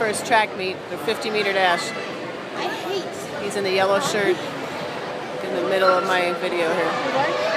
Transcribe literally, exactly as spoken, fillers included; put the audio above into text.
first track meet, the fifty meter dash. I hate. He's in the yellow shirt in the middle of my video here.